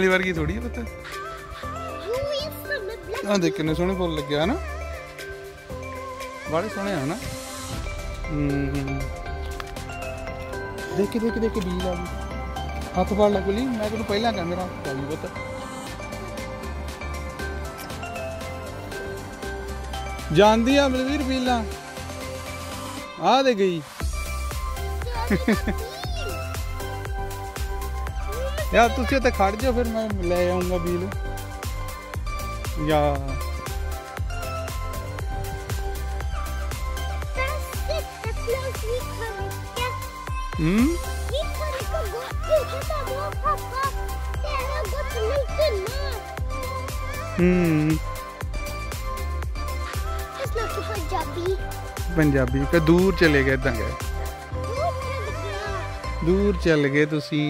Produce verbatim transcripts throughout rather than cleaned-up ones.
वर्गी थोड़ी है पता। हाँ देख कितने सोहने फुल लगे है ना, बड़े सोहने है ना। देख देख देख बीज आ गई, हाथ फड़ ला गुली, मैं तेन पहला कह मेरा हाथ पाई पता। जानती है बलवीर पीला आ दे गई। यार तुझे तो खड़ जाओ, फिर मैं ले आऊंगा बील यार। हम्म हम्म पंजाबी का दूर चले गए, इदा गए दूर चल गए तुसी।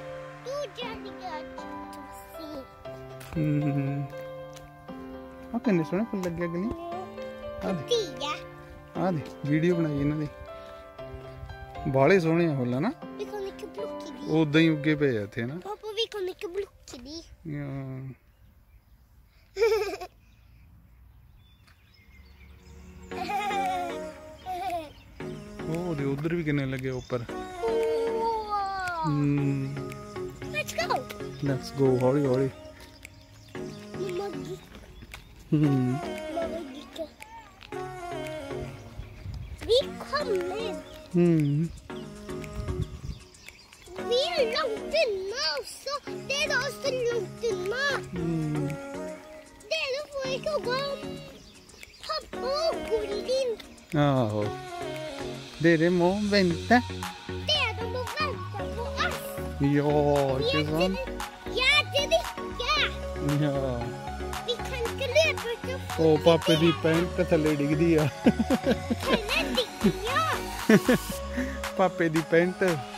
हम्म आ किन्ने सोहने फुल लगे गली। आ दे वीडियो बनाई इन्हां दी, बाले सोहने फुल है ना, उदा ही उगे पे इत्थे ना। उधर भी कितने लगे ऊपर। लेट्स गो हौली हौली। हम्म Vi är långt inne också. Det är också långt inne. Mm. Det är då får jag gå pappa och Gullin. Jaha. Det är det må vänta. Det är de må vänta på oss. Ja, inte sant? Ja, det är det. Ja. Vi kan inte löpa ut. Åh, pappa di pant थल्ले डिगदी आ। Ja. पापे दी pant